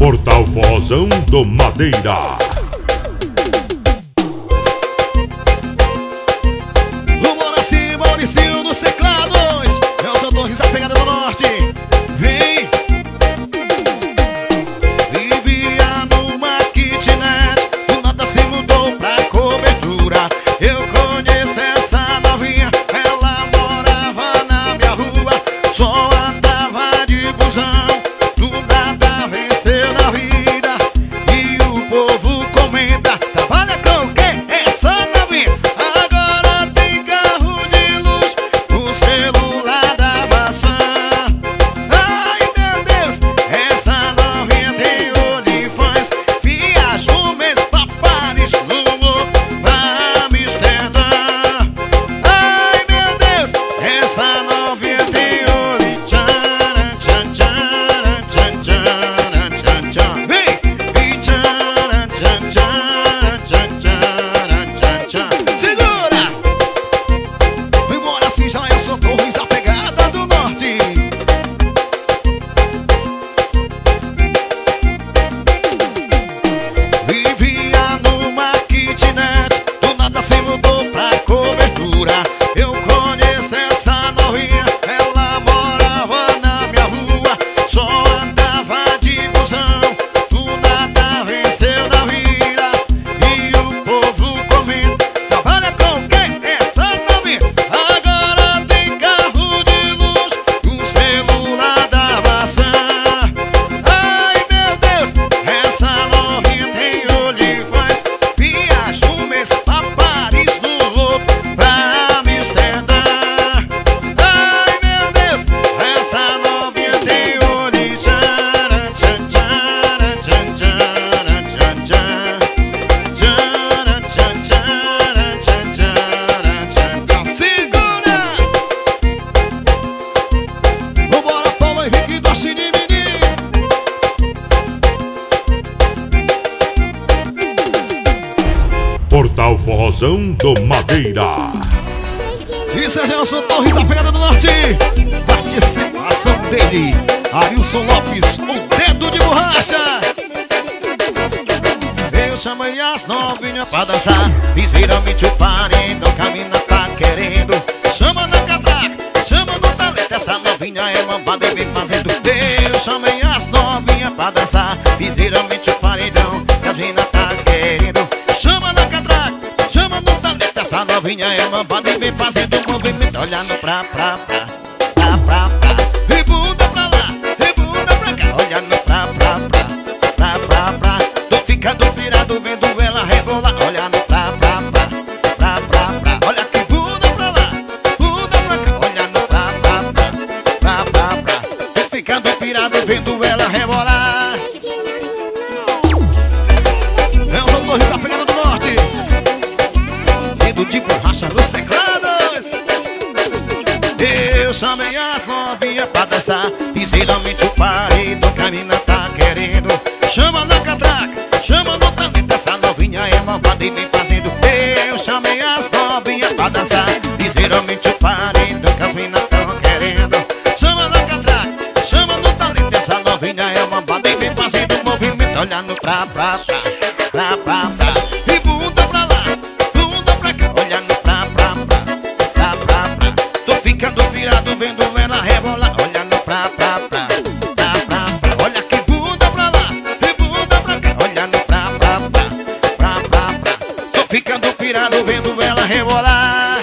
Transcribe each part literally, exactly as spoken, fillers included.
Portal Forrozão do Madeira. Vamos assim, Maurício dos teclados. Eu sou Torres, a pegada do norte. Vem. Vivia numa kitnet, do nada se mudou pra cobertura. Eu conheço essa novinha, ela morava na minha rua. Só andava de busão, do nada venceu na vida. E o povo comenta: trabalha com quem? Essa novinha. Agora tem carro de luz, o celular da maçã. Ai meu Deus, essa novinha tem OnlyFans. Viaja um mês pra Paris, Lulu, pra Amsterdã. Ai meu Deus, essa novinha tem Only tchan, tchan, tchan, tchan, tchan, tchan, tchan. Vem! E tchan, tchan, tchan, tchan, tchan, tchan, tchan. Segura! Vem embora assim, já eu sou Torres, a pegada do norte. Vivia numa kitnet, do nada se mudou pra cobertura. Eu conheço essa novinha, ela morava na minha rua. Só andava de busão, do nada venceu na vida. E o povo comenta: trabalha com quem? Essa novinha. Agora tem carro de luz, o celular da maçã. Ai meu Deus, essa novinha tem OnlyFans. Viaja um mês pra Paris, Lulu, pra Amsterdã. Ai meu Deus, essa novinha tem Only tchan, tchan, tchan, tchan, tchan, tchan, tchan. Tchan, tchan, tchan, tchan, tchan, tchan, tchan. Segura! Vambora, Paulo Henrique do Cine Menino. Portal Forrozão do Madeira. Isso é Gelson Torres, a pegada do norte. Participação dele, Arilson Lopes, o dedo de borracha. Eu chamei as novinhas pra dançar, fiz viramente o paredão que a mina tá querendo. Chama na catraca, chama no talento, essa novinha é lambada e vem fazendo. Eu chamei as novinhas pra dançar, fiz viramente o paredão que a mina tá querendo. Chama na catraca, chama no talento, essa novinha é lambada e vem fazendo movimento, olhando pra pra pra, pra pra pra. E bunda pra lá, e bunda pra cá, olhando pra pra pra, pra pra pra. Tô ficando virado vendo ela rebolar, olhando pra pra pra, pra pra pra. Olha que bunda pra lá, bunda pra cá, olhando pra pra pra, pra pra pra. Tô ficando virado vendo ela rebolar. É o João Torres, a pegada do norte. Dedo de borracha nos teclados. Eu chamei as novinhas pra dançar, fiz realmente o paredão que a mina tá querendo. Chama na catraca, chama no talento, essa novinha é malvada e vem fazendo. Eu chamei as novinhas pra dançar, fiz realmente o paredão que as minas tão querendo. Chama na catraca, chama no talento, essa novinha é malvada e vem fazendo movimento, olhando pra pra pra, pra pra pra. E bunda pra lá, bunda pra cá, olhando pra pra pra, pra pra pra. Tô ficando virado vendo ela rebolar, olhando pra pra pra, pra pra pra. Olha que bunda pra lá, e bunda pra cá, olhando pra pra pra, pra pra pra. Tô ficando virado vendo ela rebolar.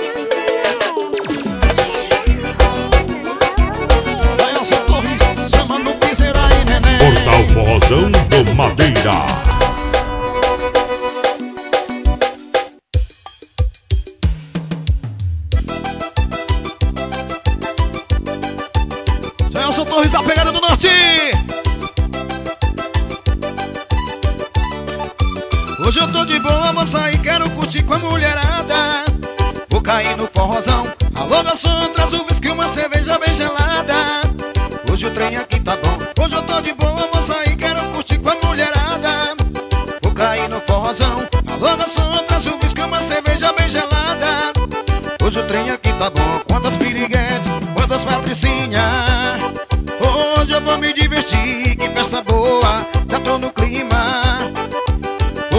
Vai ao seu Torres, chama no piseiro aí, neném. Portal Forrozão do Madeira. Gelson Torres, a pegada do norte. Hoje eu tô de boa, vou sair, quero curtir com a mulherada. Vou cair no forrozão, alô garçom, traz o whisky, uma cerveja bem gelada. Hoje o trem aqui tá bom, hoje eu tô de boa, vou sair, quero curtir com a mulherada. Vou cair no forrozão, alô garçom, traz o whisky, uma cerveja bem gelada. Hoje o trem aqui tá bom, quantas piriguetes, quantas patricinhas. Hoje eu vou me divertir, que festa boa.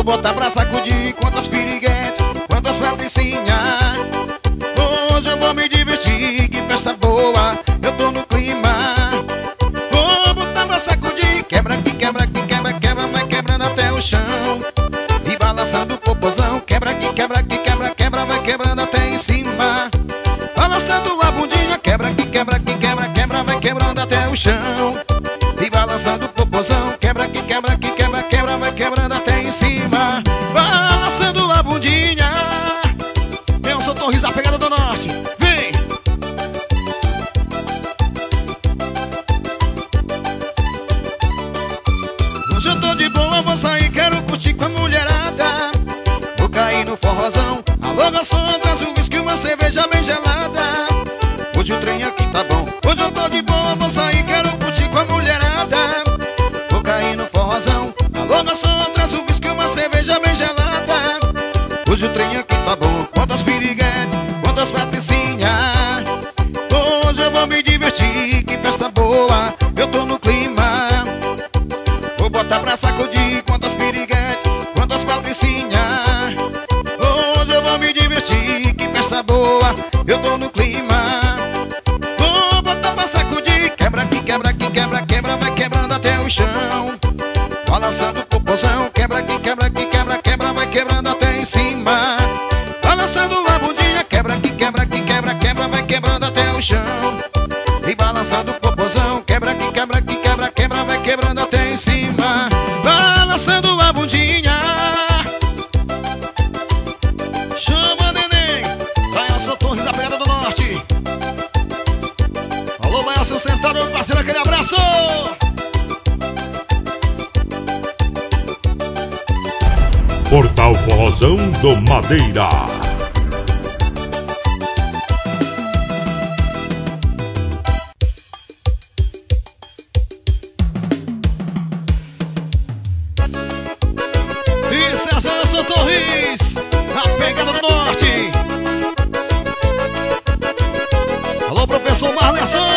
botar pra sacudir. Quantas piriguetes, quantas patricinhas. Hoje eu vou me divertir, que festa boa, eu tô no clima. Vou botar pra sacudir. Quebra aqui, quebra aqui, quebra, quebra, vai quebrando até o chão. E balançando o popozão. Quebra aqui, quebra aqui, quebra, quebra, vai quebrando até em cima. Balançando a bundinha. Quebra aqui, quebra aqui, quebra, quebra, vai quebrando até o chão. E balançando o popozão. Quebra aqui, quebra aqui, quebra, quebra, vai quebrando até em cima. Balançando a bundinha. Eu sou Torres, a pegada do norte. Vem! Hoje eu tô de boa, vou sair, quero curtir com a mulherada. Vou cair no forrozão. Alô, garçom, traz um whisky, uma cerveja bem gelada. Hoje o trem aqui tá bom. Hoje eu tô de boa, vou sair, quero curtir com a mulherada. Vou cair no forrozão. Alô, garçom, traz um whisky, uma cerveja bem gelada. Hoje o trem aqui tá bom. Quantas piriguetes, quantas patricinhas. Hoje eu vou me divertir, que festa boa, eu tô no clima. Vou botar pra sacudir. Quantas piriguetes, quantas patricinhas. Hoje eu vou me divertir, que festa boa, eu tô no clima. Vou botar pra sacudir. Quebra aqui, quebra aqui, quebra, quebra, vai quebrando até o chão. Balançando o popozão. Quebra aqui, quebra aqui, quebra, quebra, vai quebrando até em cima. Balançando a bundinha. Quebra aqui, quebra aqui, quebra, quebra, vai quebrando até o chão. E balançando o popozão. Quebra aqui, quebra aqui, quebra, quebra, vai quebrando até em cima. Balançando a bundinha. Chama, neném. Laelson Torres, a pegada do norte. Alô, Laelson sentado, meu parceiro, aquele abraço. Portal Forrozão do Madeira. E Sérgio Torres, a pegada do norte. Alô, professor Marleson.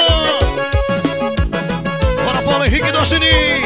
Bora, Paulo Henrique do Chini.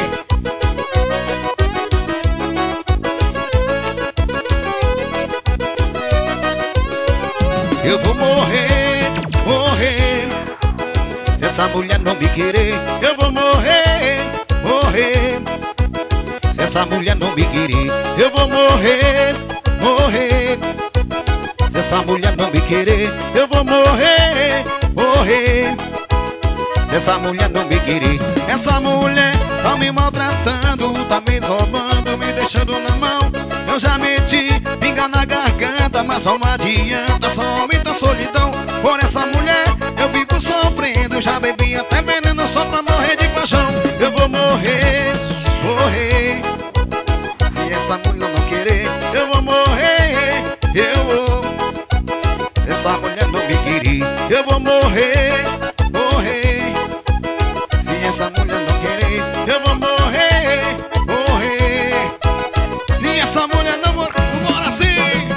Eu vou morrer, morrer, se essa mulher não me querer. Eu vou morrer, morrer, se essa mulher não me querer. Eu vou morrer, morrer, se essa mulher não me querer. Eu vou morrer, morrer, se essa mulher não me querer. Essa mulher tá me maltratando, tá me roubando, me deixando na mão. Eu já meti pinga na garganta, mas não adianta, só aumenta a solidão. Por essa mulher eu vivo sofrendo, já bebi até veneno só pra morrer de paixão. Eu vou morrer, morrer, se essa mulher não querer. Eu vou morrer, eu vou, se essa mulher não me querer. Eu vou morrer, morrer, se essa mulher não querer. Eu vou morrer, morrer, se essa mulher não morrer. Bora sim!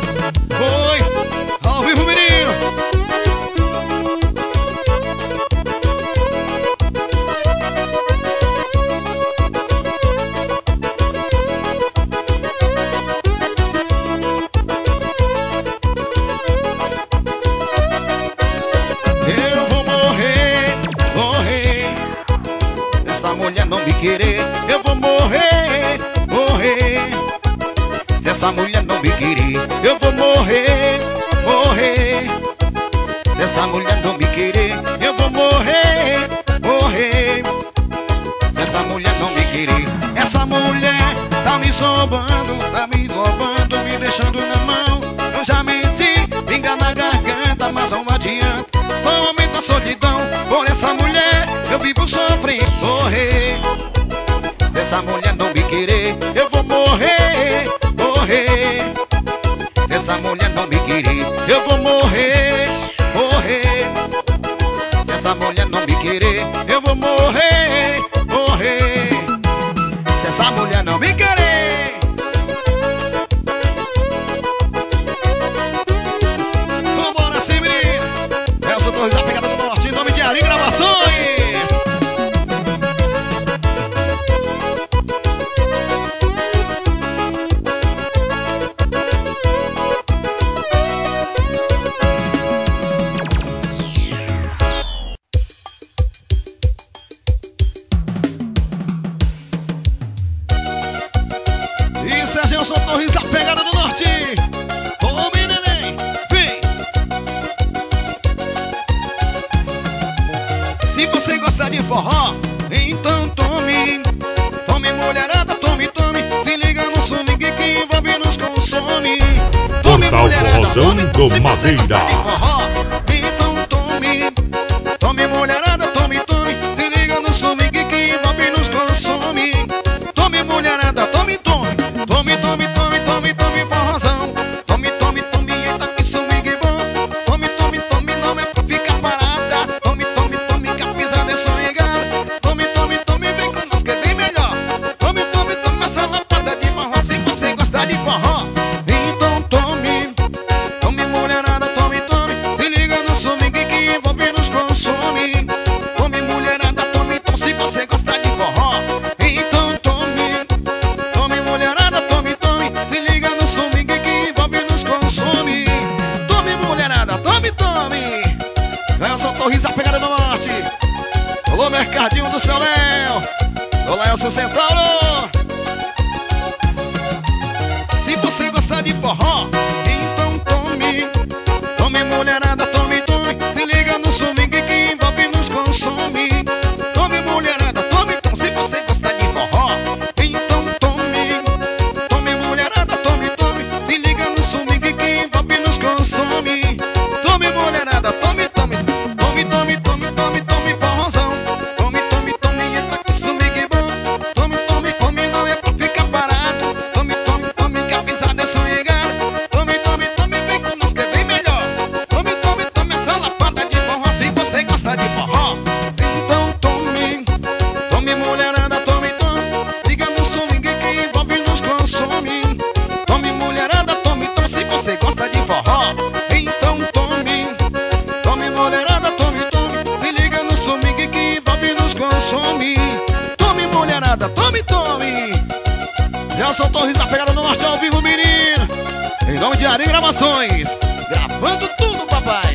Foi! Ao vivo, menino! Eu vou morrer, morrer, essa mulher não me querer. Eu vou morrer, morrer, se essa mulher não me querer. Eu vou morrer, morrer, se essa mulher não me querer. Eu vou morrer, morrer, se essa mulher não me querer. Essa mulher tá me zombando, tá me roubando, me deixando na mão. Eu já menti, pinga na garganta, mas não adianta, só aumenta a solidão. Por essa mulher eu vivo sofrendo. Morrer, se essa mulher não me querer. Eu vou morrer, morrer, se essa mulher não me querer. Eu vou morrer, morrer, se essa mulher não me querer. Eu vou morrer, morrer, se essa mulher não me querer. Vambora sim, menino. Nelson Torres, a pegada do norte, em nome de Ari Gravações. Torres, a pegada do norte. Tome, neném, vem. Se você gosta de forró, então tome. Tome, mulherada, tome, tome. Se liga no swing que envolve nos consome. Tome, Portal mulherada, Forrozão tome. do Se você Madeira. gosta de forró, então tome. Tome, mulherada, tome, tome. Se liga no swing que envolve nos consome. Tome, mulherada, tome, tome. Tome, tome, tome, tome, tome, forrozão. Tome, tome, tome, eita que swing bom. Tome, tome, tome, não é pra ficar parada. Tome, tome, tome, que a pisada é swingada. Tome, tome, tome, vem com nós que é bem melhor. Tome, tome, tome essa lapada de forró. Se você gosta de forró, então tome. Tome, mulherada, tome, tome. Se liga no swing que envolve nos consome. Tome, mulherada, tome, tome. Se você gosta de forró, então tome. Tome, mulherada, tome, tome. Se liga no swing que envolve nos consome. Tome, mulherada, tome, tome. Nelson Torres, a pegada do norte. Alô, Mercadinho do seu Léo. Olá, Elcio Centauro. Se você gostar de forró, então tome. Tome, mulherada, tome, tome. Se liga no swing que envolve nos consome. Tome, mulherada, tome, tome. Se você gostar de forró, então tome. Tome, mulherada, tome, tome. Se liga no swing que envolve nos consome. Tome, mulherada, tome, tome. Tome, tome, tome, tome, tome, forrozão. Tome, tome, tome, eita que swing bom. Tome, tome, tome, não é pra ficar parado. Tome, tome, tome, que a pisada é swingada. Tome, tome, tome, vem com nós que é bem melhor. Tome, tome, tome essa lapada de forró. Se você gosta de forró, então tome. Tome, mulherada, tome, tome. Liga no swing que envolve nos consome. Tome, mulherada, tome, tome. Se você gosta de forró, então tome. Tome, mulherada, tome, tome. Se liga no swing que envolve nos consome. Tome, mulherada, tome, tome. Nelson Torres, a pegada do norte ao vivo, menino. Em nome de Ari Gravações. Gravando tudo, papai.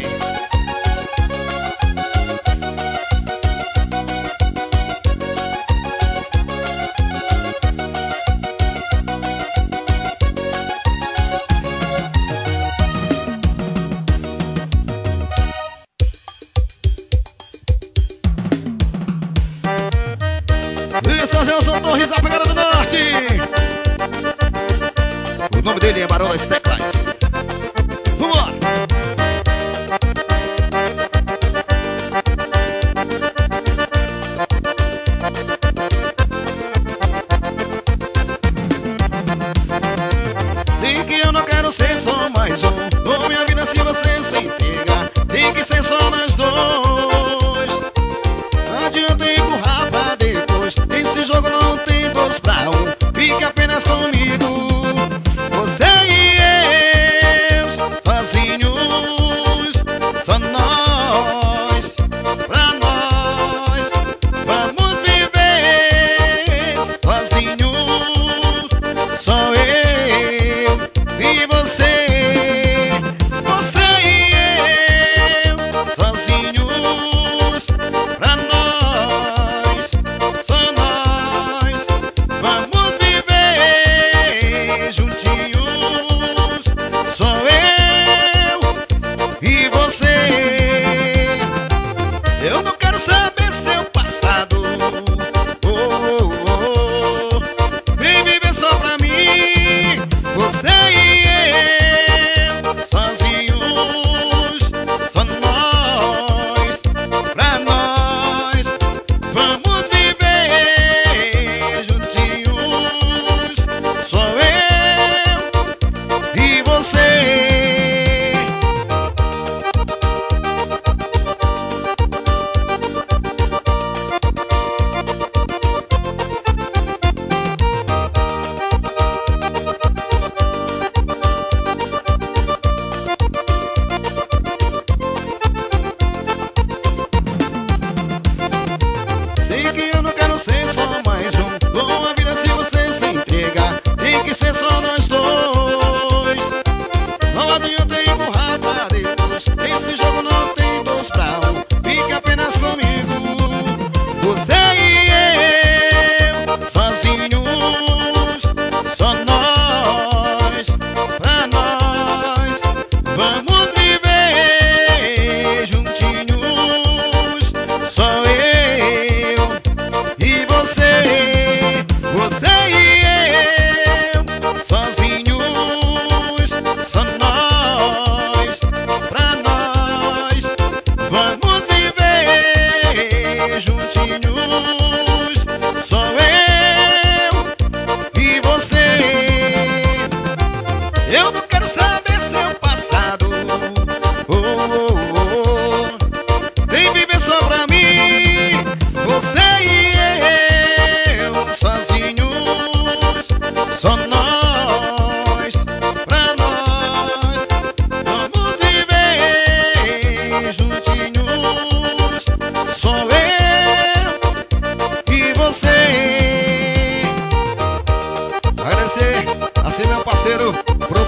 Isso, Nelson Torres, a pegada do norte. O nome dele é Barão das Teclas. Vambora. Sei que eu não quero ser só mais um. Dou minha vida se você se entregar. Tem que ser só nós dois. Não adianta empurrar pra depois. Esse jogo não tem dois pra um. Fique apenas comigo. Você e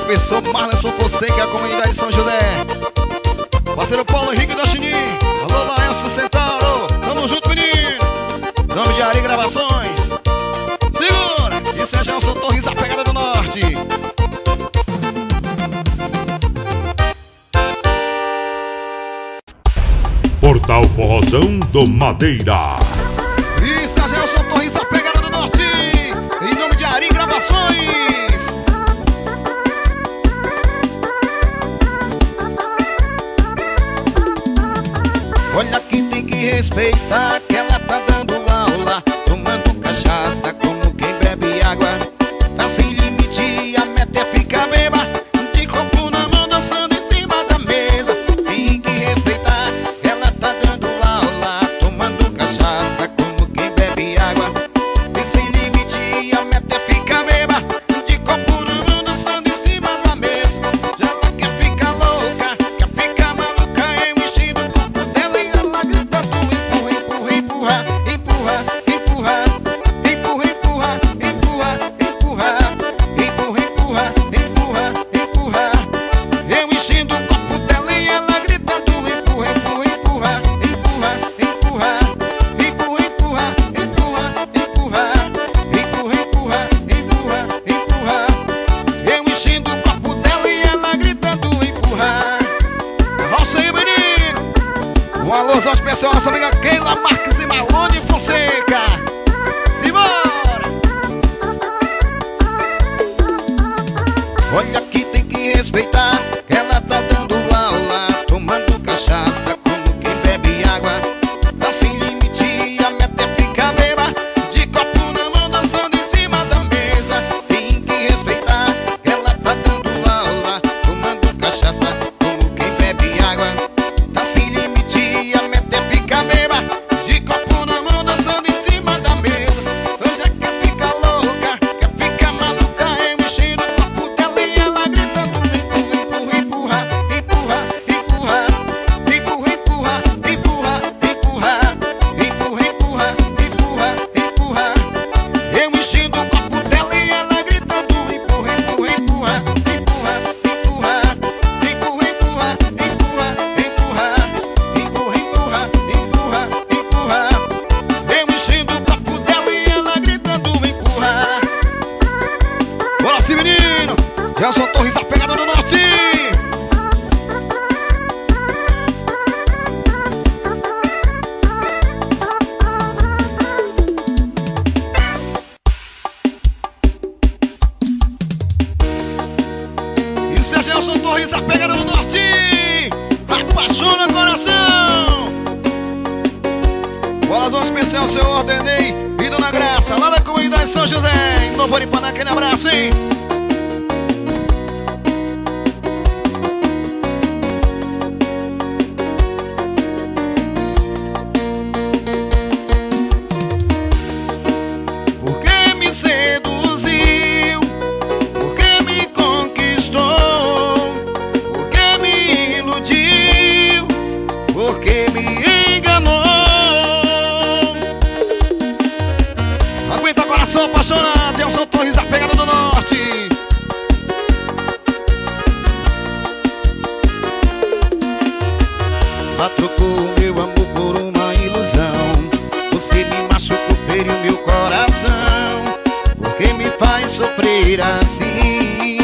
professor Marlon Fonseca, a comunidade de São José. Parceiro Paulo Henrique da Chinim. Alô, Laércio Centauro. Tamo junto, menino. Nome de Ari Gravações. Segura. Isso é Gelson Torres, a pegada do norte. Portal Forrozão do Madeira. Isso é Gelson Torres, a pegada do norte. Em nome de Ari Gravações. Olha que tem que respeitar, que ela tá dando aula, tomando cachaça como quem bebe água. Tá sem limite, a meta é ficar beba, de copo na mão dançando em cima da mesa. Tem que respeitar, ela tá dando aula, tomando cachaça como quem bebe água. Tem sem limite, a meta é ficar beba, de copo na mão dançando em cima da mesa. Já ela quer ficar louca, quer ficar maluca, eu enchendo o corpo dela e ela grita tu empurra, empurra, empurra, empurra, empurra, empurra, empurra, empurra, empurra, empurra, empurra, empurra. Eu enchendo o copo dela e ela grita tu empurra, empurra, empurra, empurra, empurra, empurra, empurra, empurra, empurra, empurra, empurra, empurra. Eu enchendo o copo dela e ela grita tu empurra. Roça aí, menino. Um alôzão especial, nossa amiga Keila Marques e Malone Fonseca. Simbora! Olha que tem que respeitar, que ela tá dando aula, tomando cachaça como quem bebe água. Tá sem limite, a meta é ficar beba, de copo na mão dançando em cima da mesa. Tem que respeitar, que ela tá dando aula, tomando cachaça como quem bebe água. Tá sem limite, a meta é ficar beba, de copo na mão dançando em cima da mesa. Hoje é quer ficar louca, quer ficar maluca, eu enchendo o copo dela e ela grita tu empurra, empurra, empurra, empurra, empurra, empurra, empurra, empurra, empurra, empurra, empurra. Eu enchendo o copo dela e ela grita tu empurra, empurra, empurra, empurra, empurra, empurra, empurra, empurra, empurra, empurra, empurra, empurra, empurra. Eu enchendo o copo dela e ela grita tu empurra. Bora sim, menino. Gelson Torres, a pegada do norte. Isso é Gelson Torres, a pegada do norte. Apaixona o coração. Bolazão especial, seu Ordenei e Dona Graça, lá da comunidade de São José. Em Novo Aripuanã, aquele abraço, hein? Porque me seduziu, porque me conquistou, porque me iludiu, porque me enganou. Aguenta coração apaixonado, Gelson Torres, a pegada do norte. Ela trocou meu amor por uma ilusão. Você me machucou, feriu meu coração. Porque me faz sofrer assim?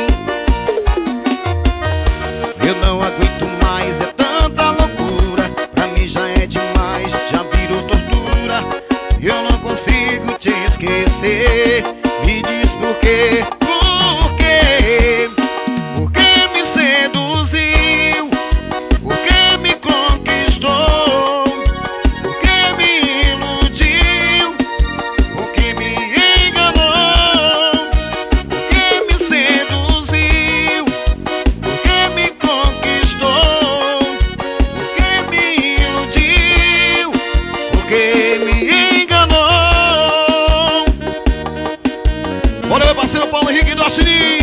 Eu não aguento mais, é tanta loucura. Pra mim já é demais, já virou tortura. Eu não consigo te esquecer. Me diz por quê? Por quê? Porque me seduziu, porque me conquistou, porque me iludiu, porque me enganou, porque me seduziu, porque me conquistou, porque me iludiu, porque me enganou. Olha meu parceiro Paulo Henrique do Assini.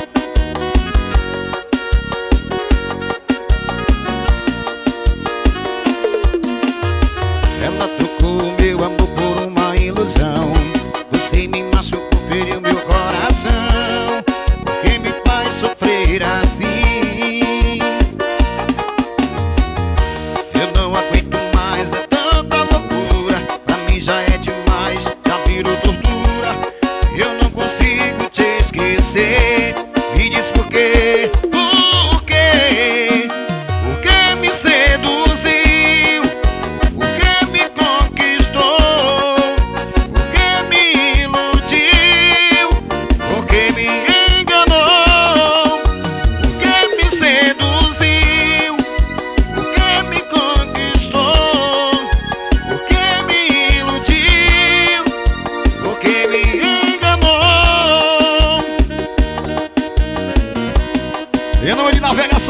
Ela trocou meu amor por uma ilusão. Você me machucou, feriu meu coração. Porque me faz sofrer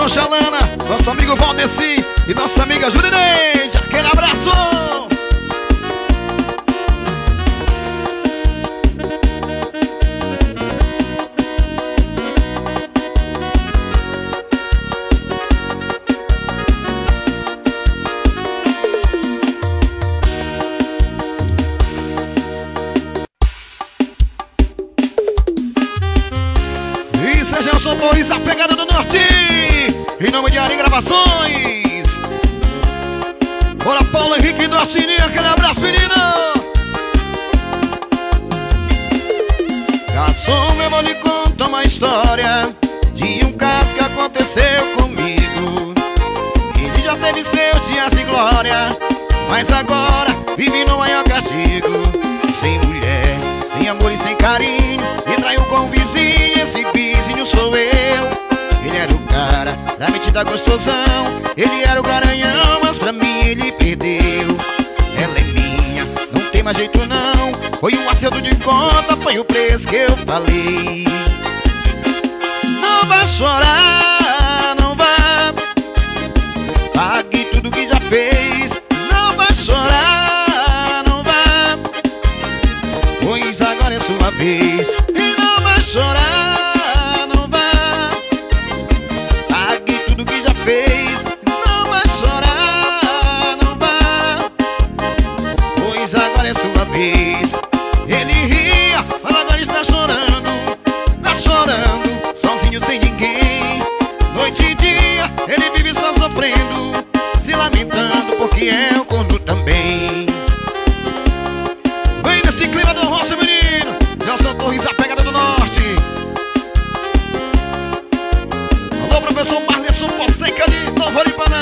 Roxalana, nosso amigo Valdeci e nossa amiga Julineide. Aquele abraço! Gelson Torres, a pegada do norte, em nome de Ari Gravações. Bora, Paulo Henrique do Assini, aquele abraço, menino. Garçom, eu vou lhe contar uma história de um caso que aconteceu comigo. Ele já teve seus dias de glória, mas agora vive no maior castigo. Sem mulher, sem amor e sem carinho, e traiu com o vizinho. Esse vizinho sou eu. Ele era o cara da metida gostosão, ele era o garanhão, mas pra mim ele perdeu. Ela é minha, não tem mais jeito não. Foi um acerto de conta, foi o preço que eu falei. Não vai chorar, não vai. Pague tudo que já fez. Não vai chorar, não vai. Pois agora é sua vez. E não vai chorar, não vai. Pague tudo que já fez. Não vai chorar, não vai. Pois agora é sua vez. Ele ria, mas agora está chorando. Tá chorando, sozinho sem ninguém. Noite e dia, ele vive só sofrendo, se lamentando porque é o corno também. Vem nesse clima do roça, menino. Gelson Torres, a pegada do norte. Alô, professor Marleson Fonseca de Novo Aripaná.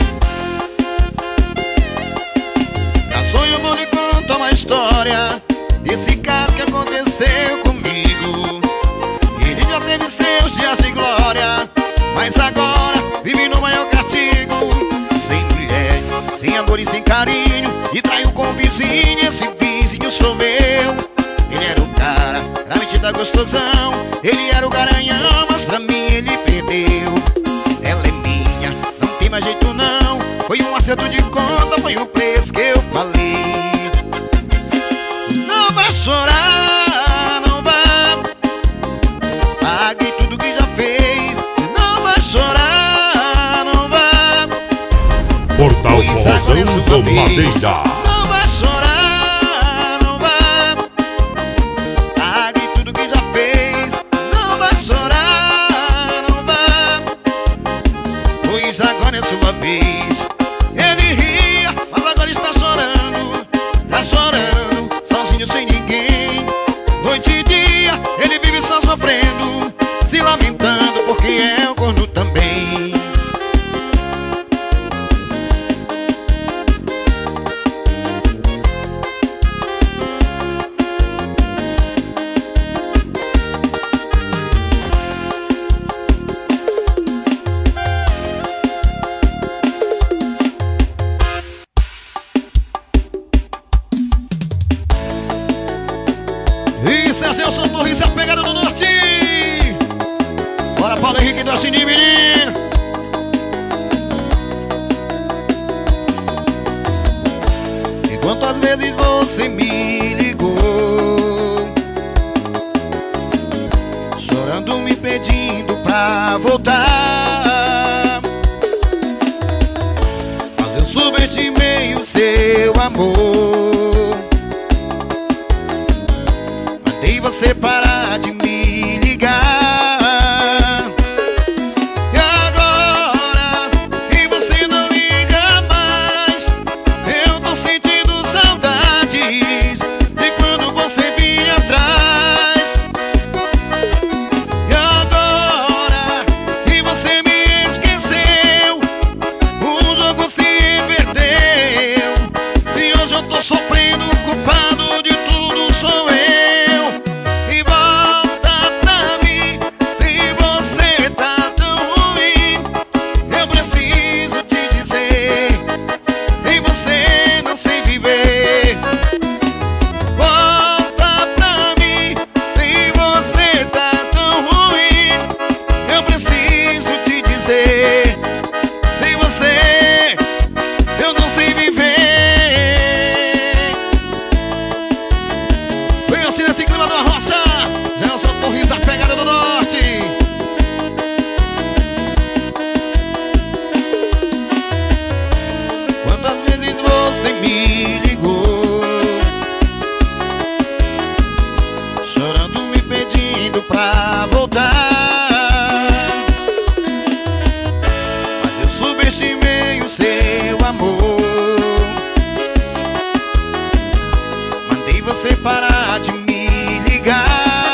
Garçom, eu vou lhe contar uma história desse caso que aconteceu comigo. Ele já teve seus dias de glória, mas agora vive no maior castigo. Sem mulher, sem amor e sem carinho, e traiu com o vizinho. Esse vizinho sou eu. Ele era o cara da metida gostosão, ele era o garanhão, mas pra mim ele perdeu. Ela é minha, não tem mais jeito não. Foi um acerto de conta, foi o preço que eu falei. Não vai chorar, não vai. Pague tudo que já fez. Não vai chorar, não vai. Portal Forrozão do Madeira. Não vai chorar, não vai. Pague tudo que já fez. Não vai chorar, não vai. Pois agora é sua vez. Ele ria, mas agora está chorando. Tá chorando, sozinho sem ninguém. Noite e dia, ele vive só sofrendo, se lamentando porque é o corno também. Isso é Gelson Torres, a pegada do norte. Bora, Paulo Henrique do Assini, menino. E quantas vezes você me ligou, chorando, me pedindo pra voltar, mas eu subestimei o seu amor. Mandei você parar de me ligar, e agora que você não liga mais, eu tô sentindo saudades de quando você vinha atrás. E agora que você me esqueceu, o jogo se inverteu, e hoje eu tô sofrendo, culpado de tudo sou eu. E volta Vem assim nesse clima da roça. Gelson Torres, a pegada do norte. Quantas vezes você me ligou, chorando, me pedindo pra voltar, mas eu subestimei o seu amor. Mandei você parar de me ligar.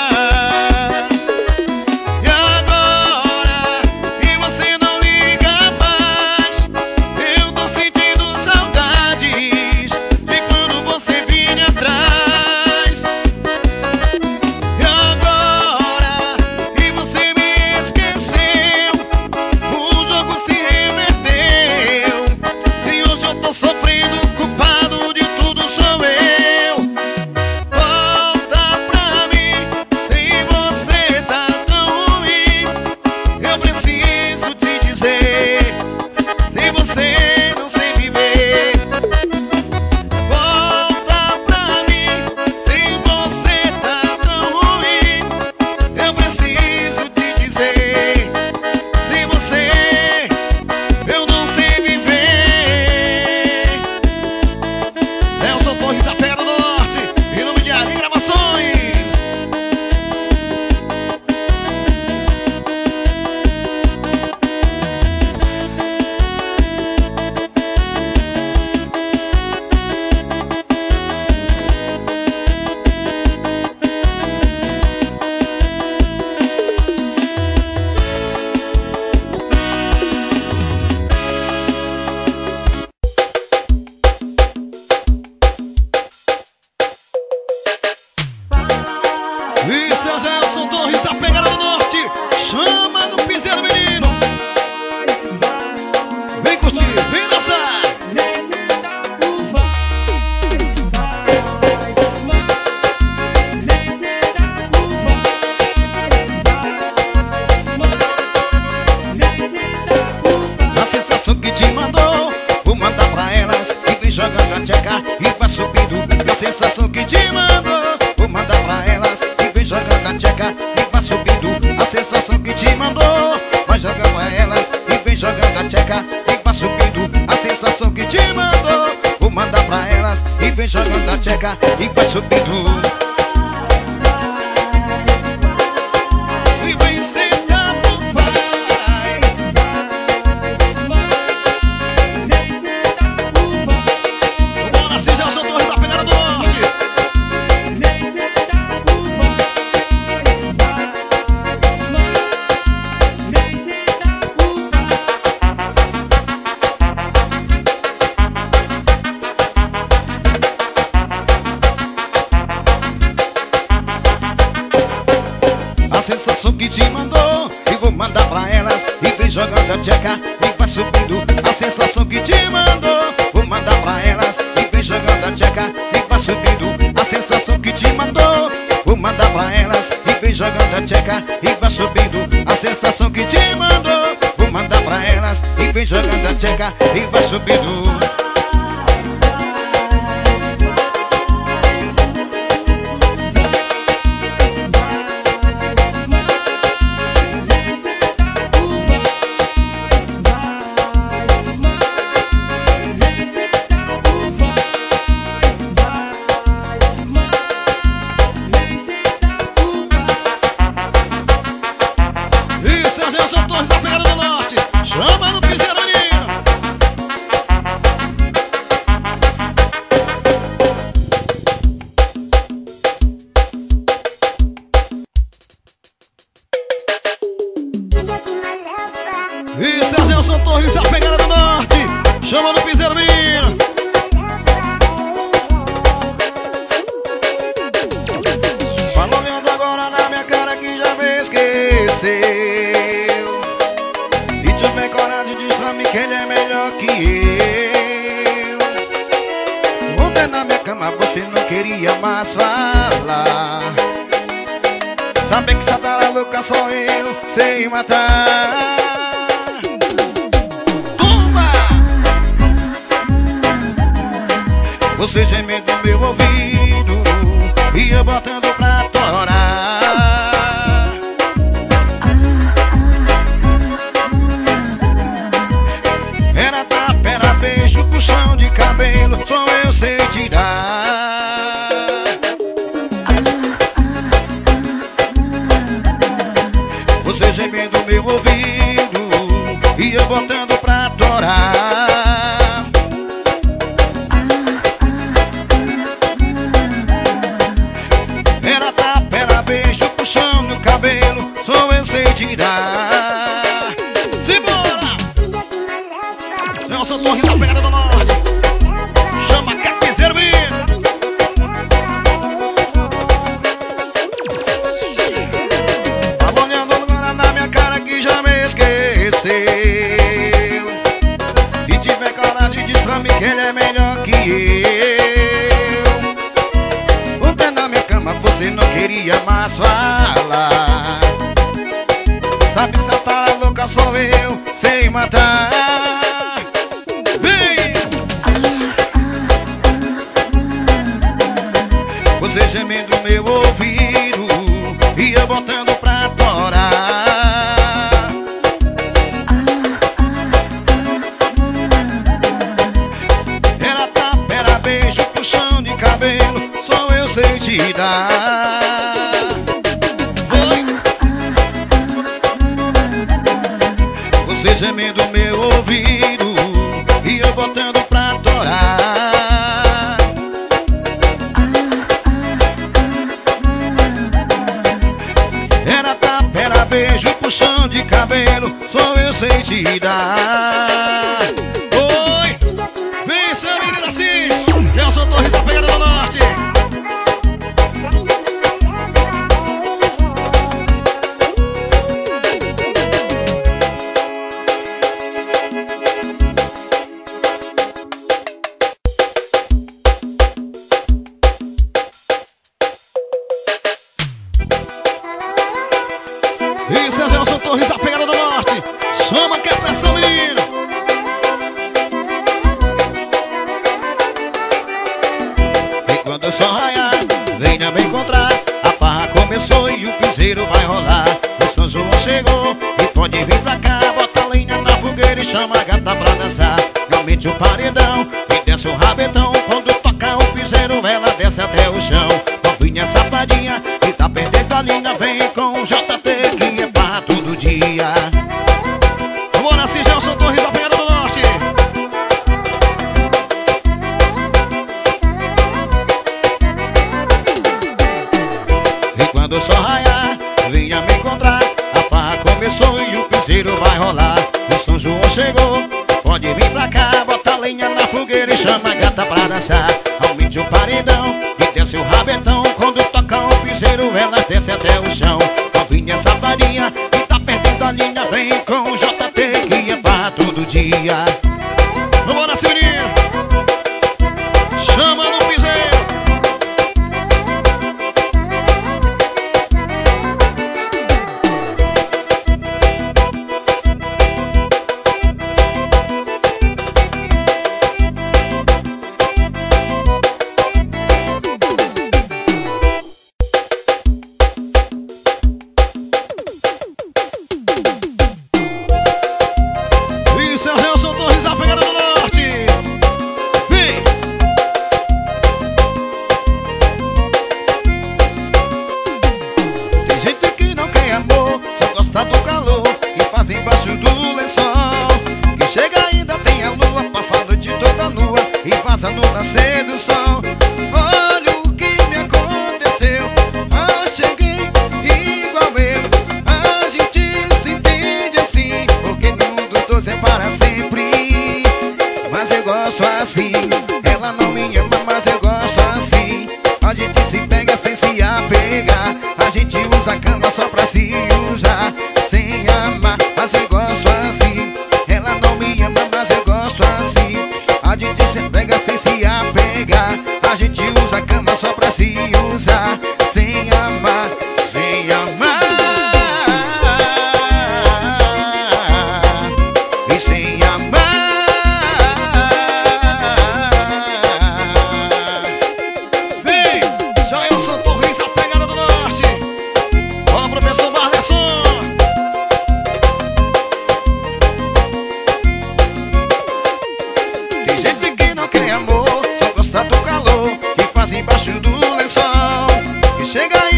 E agora que você não liga mais, eu tô sentindo saudades de quando você vinha atrás. E agora que você me esqueceu, o jogo se reverteu. E hoje eu tô sofrendo, culpado de tudo sou eu. Volta pra mim, sem você tá tão ruim. Eu preciso te dizer, sem você não sei viver. Volta pra mim, sem você tá tão ruim. Eu preciso te dizer, sem você eu não sei viver. Gelson Torres, a pegada do norte, em nome de Ari Gravações. Isso é o Gelson Torres, a pegada do norte. Chama no piseiro, menino. Vem curtir, vem dançar. A sensação que te mandou, vou mandar pra elas e vem jogando a tcheca e vai subindo. A sensação que te mandou, vou mandar pra elas e vem jogando a tcheca e vai subindo. A sensação que te mandou, vai jogar pra elas e vem jogando a tcheca e vai subindo. A sensação que te mandou, vou mandar pra elas e vem jogando a tcheca e vai subindo. E vem sentar pro pai. Bora, se Gelson Torres, a pegada do norte. A sensação que te mandou, e vou mandar pra elas e vem jogando a tcheca e vai subindo. A sensação que te mandou, vou mandar pra elas e vem jogando a tcheca e vai subindo. A sensação que te mandou, vou mandar pra elas e vem jogando a tcheca e vai subindo. A sensação que te mandou, vou mandar pra elas e vem jogando a tcheca e vai subindo. Isso é o Gelson Torres, a pegada do norte. Chama no piseiro, menino. Isso é o Gelson Torres, a pegada do norte. Chama no piseiro, menino. Falou vendo agora na minha cara que já me esqueceu. E tu bem coragem diz pra mim que ele é melhor que eu. Ontem na minha cama você não queria mais falar. Saber que essa tá louca só eu sei matar. Toma! Você gemendo no meu ouvido e eu botando pra torar. Era tapa, era beijo, puxão de cabelo, só eu sei te dar. Você gemendo meu ouvido e eu botando pra torar. Era tapa, era beijo, puxão no cabelo, só eu sei te dar. Simbora! Nelson Torres da Pedra do Norte, chama Capizeiro, menino. Tava olhando agora na minha cara que já me esqueceu. Se tiver coragem, diz pra mim que ele é melhor que eu. Ontem na minha cama você não queria mais falar. Sabe se a tá louca sou eu, sem matar. Vem! Você gemendo no meu ouvido e eu botando pra torar. Era tapa, era beijo, puxão de cabelo, só eu sei te dar. Oi. Você gemendo no meu ouvido e eu botando pra torar. Era tapa, era beijo, puxão de cabelo, só eu sei te dar. Oi, vem essa menina assim, Nelson Torres da Pedra do Norte. Isso é Nelson Torres da Pedra do Norte, chama que é pressão, menino. E quando o sol raiar, venha me encontrar. A farra começou e o piseiro vai rolar. O São João chegou e pode vir pra cá. Bota a lenha na fogueira e chama a gata pra dançar. Aumente o paredão e desce o rabetão. Quando toca o piseiro, ela desce até o chão. Novinha safadinha que tá perdendo a linha, vem com o J T que é pra todo dia. Bora assim, Nelson Torres da Pedra do Norte. E quando o sol raiar, venha me encontrar. A farra começou e o piseiro vai rolar. O São João chegou, pode vir pra cá. Bota a lenha na fogueira e chama a gata pra dançar. Aumente o paredão e desce o rabetão. Quando toca o piseiro, ela desce até o chão. Novinha safadinha e tá perdendo a linha, vem com o J T que é pra todo dia. Vambora, Sirinho, chama no piseiro. Isso é o Nelson Torres da Pedra do Norte. Vem! Tem gente que não quer amor, só gosta do calor que faz embaixo do lençol. Que chega ainda tem a lua, passa a noite toda nua e vaza no nascer do sol. Olha o que me aconteceu, ah, cheguei igual eu. A gente se entende assim, porque no mundo dois é para sempre. Mas eu gosto assim, ela não me ama, mas eu gosto assim. A gente se pega sem se apegar, a gente usa a cama só pra se usar, sem amar. Mas eu gosto assim, ela não me ama, mas eu gosto assim. A gente se pega sem se apegar, a gente usa a cama só pra se usar, sem amar, sem amar. E sem amar. Vem, Jailson Torres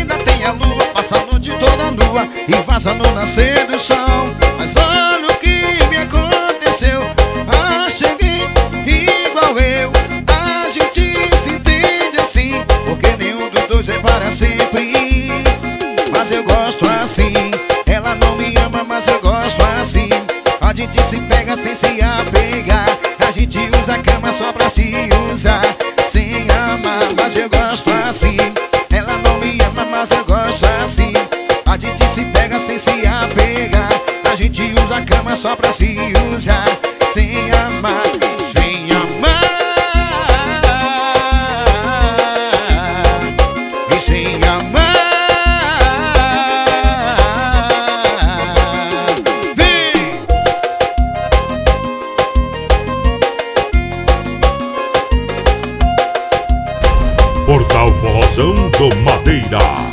ainda tem a lua, passa a noite toda nua e vaza no nascer do sol. Mas olha o que me aconteceu, achei igual eu. A gente se entende assim, porque nenhum dos dois é para sempre. Mas eu gosto assim, ela não me ama, mas eu gosto assim. A gente se pega sem se apegar, a gente usa a cama só pra se usar, sem amar. Mas eu gosto assim, ela não me ama, mas eu gosto assim. A gente se pega sem se apegar, a gente usa a cama só pra se usar, sem amar, sem amar e sem amar. Portal Forrozão do Madeira.